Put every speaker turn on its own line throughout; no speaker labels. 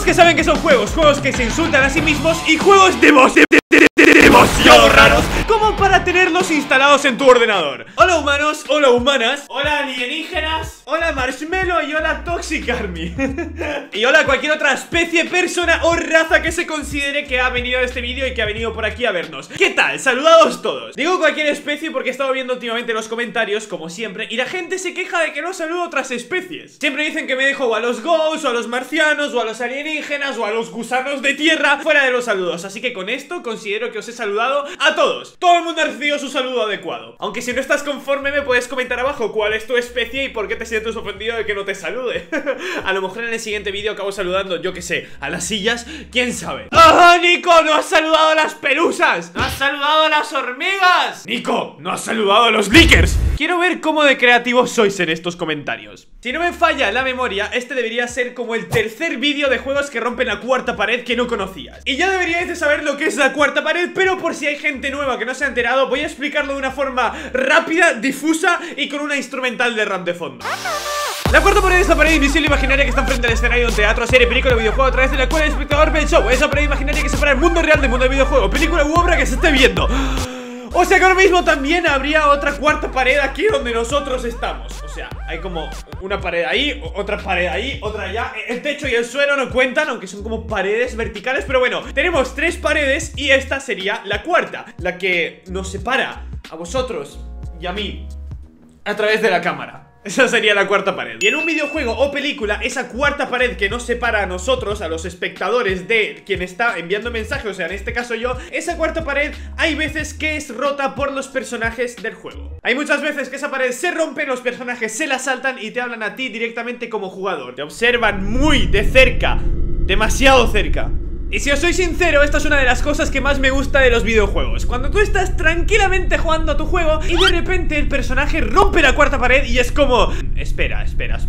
que saben que son juegos que se insultan a sí mismos y juegos demasiado raros como para tenerlos instalados en tu ordenador. Hola humanos, hola humanas, hola alienígenas, hola marshmallow y hola toxic army y hola cualquier otra especie, persona o raza que se considere que ha venido a este vídeo y que ha venido por aquí a vernos. ¿Qué tal? Saludados todos. Digo cualquier especie porque he estado viendo últimamente los comentarios, como siempre, y la gente se queja de que no saludo a otras especies. Siempre dicen que me dejo o a los ghosts, o a los marcianos, o a los alienígenas, o a los gusanos de tierra fuera de los saludos. Así que con esto considero que os he saludado a todos. Todo el mundo ha recibido su saludo adecuado. Aunque si no estás conforme me puedes comentar abajo cuál es tu especie y por qué te sientes ofendido de que no te salude. A lo mejor en el siguiente vídeo acabo saludando, yo que sé, a las sillas, quién sabe. ¡Ah, Nico! ¡No has saludado a las pelusas! ¡No has saludado a las hormigas! ¡Nico! ¡No has saludado a los lickers! Quiero ver cómo de creativos sois en estos comentarios. Si no me falla la memoria, este debería ser como el tercer vídeo de juegos que rompen la cuarta pared que no conocías. Y ya deberíais de saber lo que es la cuarta pared, pero por si hay gente nueva que no se ha enterado, voy a explicarlo de una forma rápida, difusa y con una instrumental de rap de fondo. La cuarta pared es la pared invisible imaginaria que está enfrente del escenario de un teatro, serie, película o videojuego a través de la cual el espectador ve el show. Esa pared imaginaria que separa el mundo real del mundo del videojuego, película u obra que se esté viendo. O sea que ahora mismo también habría otra cuarta pared aquí donde nosotros estamos. O sea, hay como una pared ahí, otra pared ahí, otra allá. El techo y el suelo no cuentan, aunque son como paredes verticales. Pero bueno, tenemos tres paredes y esta sería la cuarta, la que nos separa a vosotros y a mí a través de la cámara. Esa sería la cuarta pared. Y en un videojuego o película, esa cuarta pared que nos separa a nosotros, a los espectadores de quien está enviando mensajes, o sea, en este caso yo, esa cuarta pared hay veces que es rota por los personajes del juego. Hay muchas veces que esa pared se rompe, los personajes se la saltan y te hablan a ti directamente como jugador. Te observan muy de cerca, demasiado cerca. Y si os soy sincero, esta es una de las cosas que más me gusta de los videojuegos. Cuando tú estás tranquilamente jugando a tu juego y de repente el personaje rompe la cuarta pared y es como... Espera,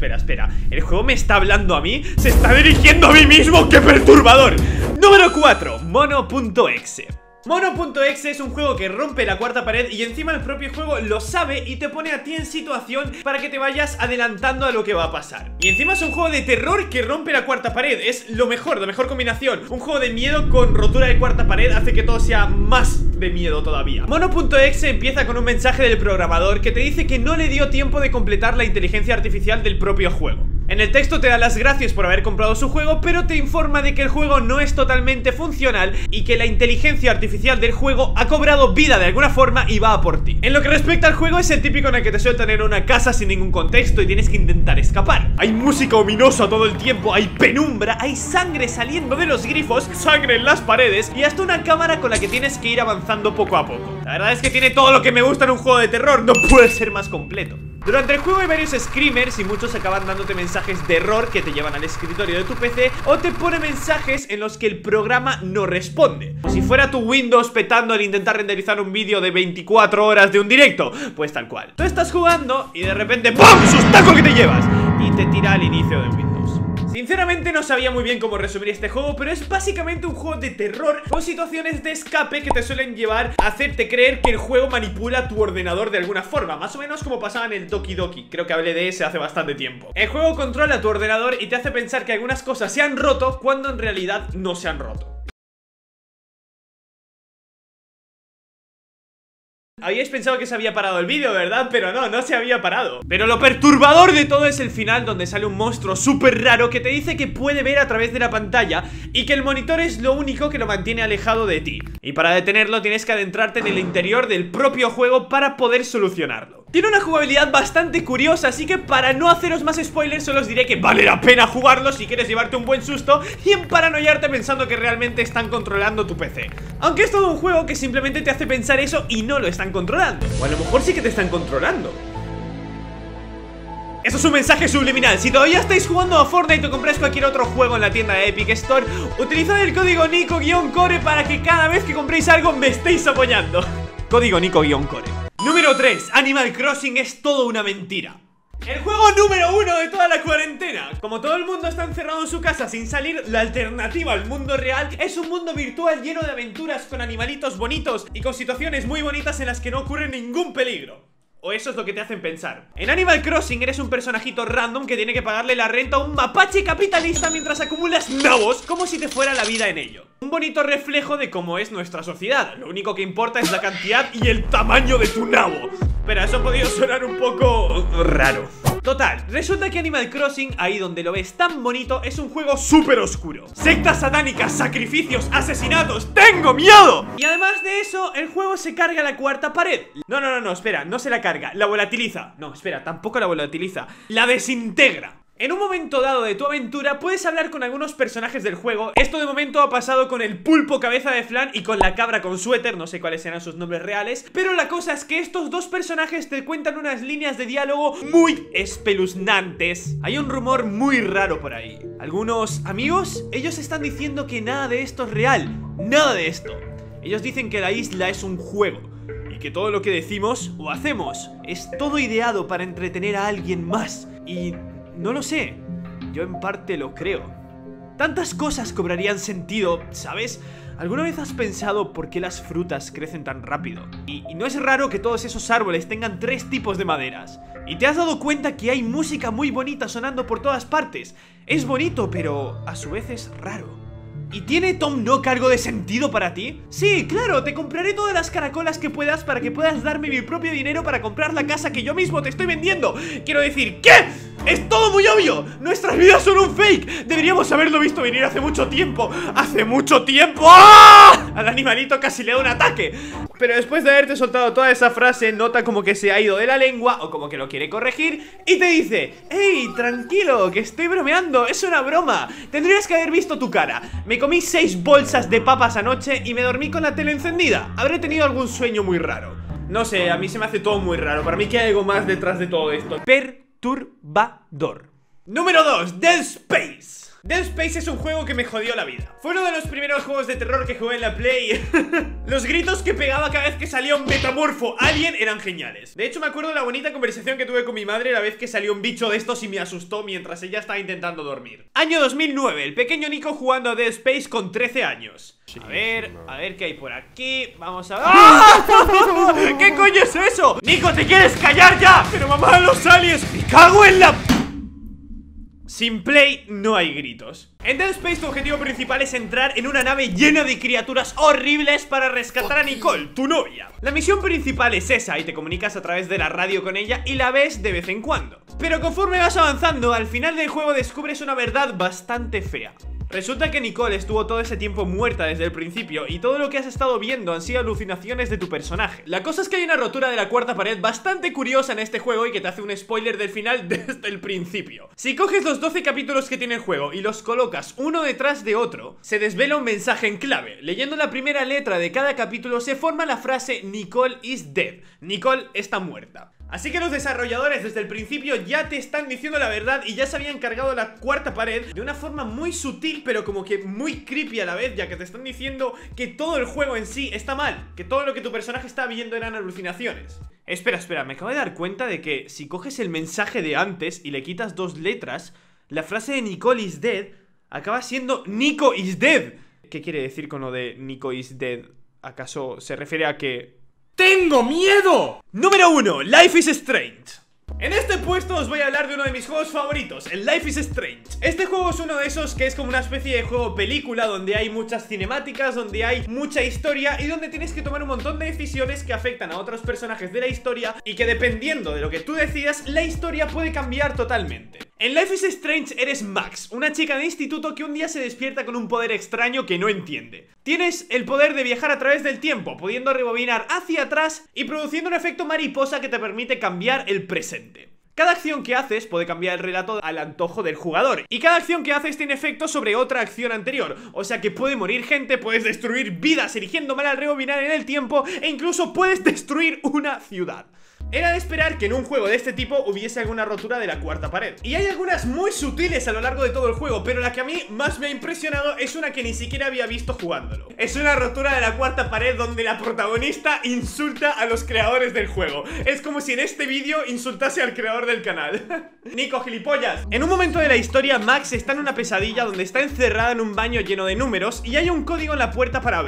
¿el juego me está hablando a mí? ¿Se está dirigiendo a mí mismo? ¡Qué perturbador! Número 4, Mono.exe. Mono.exe es un juego que rompe la cuarta pared y encima el propio juego lo sabe y te pone a ti en situación para que te vayas adelantando a lo que va a pasar. Y encima es un juego de terror que rompe la cuarta pared. Es lo mejor, la mejor combinación. Un juego de miedo con rotura de cuarta pared hace que todo sea más de miedo todavía. Mono.exe empieza con un mensaje del programador que te dice que no le dio tiempo de completar la inteligencia artificial del propio juego. En el texto te da las gracias por haber comprado su juego, pero te informa de que el juego no es totalmente funcional y que la inteligencia artificial del juego ha cobrado vida de alguna forma y va a por ti. En lo que respecta al juego, es el típico en el que te sueltan en una casa sin ningún contexto y tienes que intentar escapar. Hay música ominosa todo el tiempo, hay penumbra, hay sangre saliendo de los grifos, sangre en las paredes y hasta una cámara con la que tienes que ir avanzando poco a poco. La verdad es que tiene todo lo que me gusta en un juego de terror, no puede ser más completo. Durante el juego hay varios screamers y muchos acaban dándote mensajes de error que te llevan al escritorio de tu PC o te pone mensajes en los que el programa no responde. Como si fuera tu Windows petando al intentar renderizar un vídeo de 24 horas de un directo. Pues tal cual. Tú estás jugando y de repente ¡pum! ¡Sustaco que te llevas! Y te tira al inicio de Windows. Sinceramente no sabía muy bien cómo resumir este juego, pero es básicamente un juego de terror con situaciones de escape que te suelen llevar a hacerte creer que el juego manipula tu ordenador de alguna forma, más o menos como pasaba en el Doki Doki. Creo que hablé de ese hace bastante tiempo. El juego controla tu ordenador y te hace pensar que algunas cosas se han roto cuando en realidad no se han roto. Habíais pensado que se había parado el vídeo, ¿verdad? Pero no, no se había parado. Pero lo perturbador de todo es el final, donde sale un monstruo súper raro que te dice que puede ver a través de la pantalla y que el monitor es lo único que lo mantiene alejado de ti. Y para detenerlo tienes que adentrarte en el interior del propio juego para poder solucionarlo. Tiene una jugabilidad bastante curiosa, así que para no haceros más spoilers solo os diré que vale la pena jugarlo si quieres llevarte un buen susto y emparanoiarte pensando que realmente están controlando tu PC. Aunque es todo un juego que simplemente te hace pensar eso y no lo están controlando. O a lo mejor sí que te están controlando. Eso es un mensaje subliminal. Si todavía estáis jugando a Fortnite o compráis cualquier otro juego en la tienda de Epic Store, utilizad el código Nico-Core para que cada vez que compréis algo me estéis apoyando. Código Nico-Core. Número 3. Animal Crossing es todo una mentira. El juego número 1 de toda la cuarentena. Como todo el mundo está encerrado en su casa sin salir, la alternativa al mundo real es un mundo virtual lleno de aventuras con animalitos bonitos y con situaciones muy bonitas en las que no ocurre ningún peligro. O eso es lo que te hacen pensar. En Animal Crossing eres un personajito random que tiene que pagarle la renta a un mapache capitalista mientras acumulas nabos, como si te fuera la vida en ello. Un bonito reflejo de cómo es nuestra sociedad. Lo único que importa es la cantidad y el tamaño de tu nabo. Pero eso ha podido sonar un poco raro. Total, resulta que Animal Crossing, ahí donde lo ves tan bonito, es un juego súper oscuro. Sectas satánicas, sacrificios, asesinatos, ¡tengo miedo! Y además de eso, el juego se carga la cuarta pared. No, espera, no se la carga, la volatiliza. No, espera, tampoco la volatiliza, la desintegra. En un momento dado de tu aventura puedes hablar con algunos personajes del juego. Esto de momento ha pasado con el pulpo cabeza de flan y con la cabra con suéter. No sé cuáles serán sus nombres reales, pero la cosa es que estos dos personajes te cuentan unas líneas de diálogo muy espeluznantes. Hay un rumor muy raro por ahí. Algunos amigos, ellos están diciendo que nada de esto es real. Nada de esto. Ellos dicen que la isla es un juego y que todo lo que decimos o hacemos es todo ideado para entretener a alguien más. Y no lo sé, yo en parte lo creo. Tantas cosas cobrarían sentido, ¿sabes? ¿Alguna vez has pensado por qué las frutas crecen tan rápido? Y no es raro que todos esos árboles tengan 3 tipos de maderas. ¿Y te has dado cuenta que hay música muy bonita sonando por todas partes? Es bonito, pero a su vez es raro. ¿Y tiene Tom Nook algo de sentido para ti? Sí, claro, te compraré todas las caracolas que puedas para que puedas darme mi propio dinero para comprar la casa que yo mismo te estoy vendiendo. Quiero decir, ¿qué? ¡Es todo muy obvio! ¡Nuestras vidas son un fake! Deberíamos haberlo visto venir hace mucho tiempo. ¡Hace mucho tiempo! ¡Ah! Al animalito casi le da un ataque. Pero después de haberte soltado toda esa frase, nota como que se ha ido de la lengua o como que lo quiere corregir y te dice: ¡Ey, tranquilo, que estoy bromeando! ¡Es una broma! Tendrías que haber visto tu cara. Me comí 6 bolsas de papas anoche y me dormí con la tele encendida. Habré tenido algún sueño muy raro. No sé, a mí se me hace todo muy raro. Para mí que hay algo más detrás de todo esto. Perturbador. Número 2, Dead Space. Dead Space es un juego que me jodió la vida. Fue uno de los primeros juegos de terror que jugué en la Play. Los gritos que pegaba cada vez que salía un metamorfo alien eran geniales. De hecho me acuerdo de la bonita conversación que tuve con mi madre la vez que salió un bicho de estos y me asustó mientras ella estaba intentando dormir. Año 2009, el pequeño Nico jugando a Dead Space con 13 años. A ver qué hay por aquí. Vamos a ver. ¡Ah! ¿Qué coño es eso? Nico, ¿te quieres callar ya? Pero mamá, los aliens. Me cago en la... Sin play no hay gritos. En Dead Space tu objetivo principal es entrar en una nave llena de criaturas horribles para rescatar a Nicole, tu novia. La misión principal es esa y te comunicas a través de la radio con ella y la ves de vez en cuando. Pero conforme vas avanzando, al final del juego descubres una verdad bastante fea. Resulta que Nicole estuvo todo ese tiempo muerta desde el principio y todo lo que has estado viendo han sido alucinaciones de tu personaje. La cosa es que hay una rotura de la cuarta pared bastante curiosa en este juego y que te hace un spoiler del final desde el principio. Si coges los 12 capítulos que tiene el juego y los colocas uno detrás de otro, se desvela un mensaje en clave. Leyendo la primera letra de cada capítulo se forma la frase Nicole is dead. Nicole está muerta. Así que los desarrolladores desde el principio ya te están diciendo la verdad y ya se habían cargado la cuarta pared de una forma muy sutil pero como que muy creepy a la vez, ya que te están diciendo que todo el juego en sí está mal, que todo lo que tu personaje está viendo eran alucinaciones. Espera, me acabo de dar cuenta de que si coges el mensaje de antes y le quitas 2 letras, la frase de Nicole is dead acaba siendo Nico is dead. ¿Qué quiere decir con lo de Nico is dead? ¿Acaso se refiere a que... ¡Tengo miedo! Número 1, Life is Strange. En este puesto os voy a hablar de uno de mis juegos favoritos, el Life is Strange. Este juego es uno de esos que es como una especie de juego película donde hay muchas cinemáticas, donde hay mucha historia y donde tienes que tomar un montón de decisiones que afectan a otros personajes de la historia y que dependiendo de lo que tú decidas, la historia puede cambiar totalmente. En Life is Strange eres Max, una chica de instituto que un día se despierta con un poder extraño que no entiende. Tienes el poder de viajar a través del tiempo, pudiendo rebobinar hacia atrás y produciendo un efecto mariposa que te permite cambiar el presente. Cada acción que haces puede cambiar el relato al antojo del jugador y cada acción que haces tiene efecto sobre otra acción anterior, o sea que puede morir gente, puedes destruir vidas eligiendo mal al rebobinar en el tiempo e incluso puedes destruir una ciudad. Era de esperar que en un juego de este tipo hubiese alguna rotura de la cuarta pared. Y hay algunas muy sutiles a lo largo de todo el juego, pero la que a mí más me ha impresionado es una que ni siquiera había visto jugándolo. Es una rotura de la cuarta pared donde la protagonista insulta a los creadores del juego. Es como si en este vídeo insultase al creador del canal. Nico, gilipollas. En un momento de la historia, Max está en una pesadilla donde está encerrada en un baño lleno de números y hay un código en la puerta para abrirla.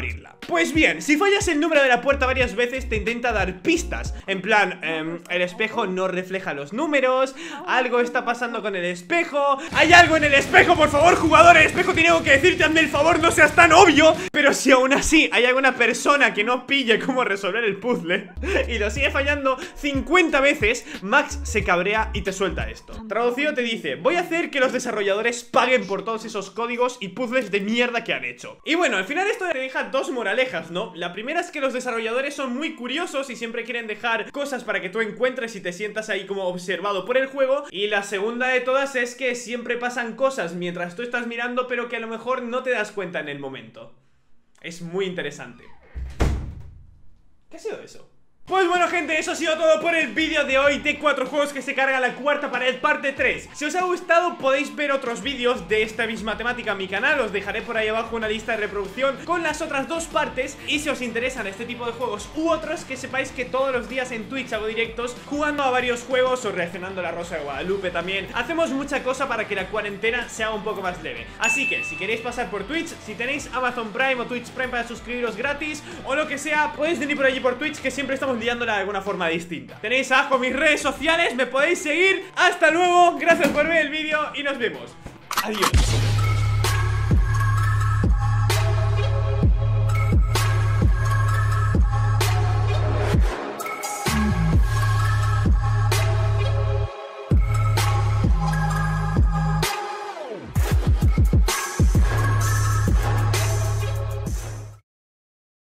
Pues bien, si fallas el número de la puerta varias veces te intenta dar pistas. En plan, el espejo no refleja los números, algo está pasando con el espejo, hay algo en el espejo, por favor jugador, el espejo tiene algo que decirte, hazme el favor, no seas tan obvio. Pero si aún así hay alguna persona que no pille cómo resolver el puzzle y lo sigue fallando 50 veces, Max se cabrea y te suelta esto. Traducido te dice: voy a hacer que los desarrolladores paguen por todos esos códigos y puzzles de mierda que han hecho. Y bueno, al final esto te deja dos moralejas, ¿no? La primera es que los desarrolladores son muy curiosos y siempre quieren dejar cosas para que tú encuentres y te sientas ahí como observado por el juego. Y la segunda de todas es que siempre pasan cosas mientras tú estás mirando, pero que a lo mejor no te das cuenta en el momento. Es muy interesante. ¿Qué ha sido eso? Pues bueno gente, eso ha sido todo por el vídeo de hoy de 4 juegos que se carga la cuarta pared parte 3. Si os ha gustado podéis ver otros vídeos de esta misma temática en mi canal. Os dejaré por ahí abajo una lista de reproducción con las otras dos partes. Y si os interesan este tipo de juegos u otros, que sepáis que todos los días en Twitch hago directos jugando a varios juegos o reaccionando a La Rosa de Guadalupe también. Hacemos mucha cosa para que la cuarentena se haga un poco más leve. Así que si queréis pasar por Twitch, si tenéis Amazon Prime o Twitch Prime para suscribiros gratis o lo que sea, podéis venir por allí por Twitch, que siempre estamos liándola de alguna forma distinta. Tenéis abajo mis redes sociales, me podéis seguir. Hasta luego, gracias por ver el vídeo y nos vemos. Adiós.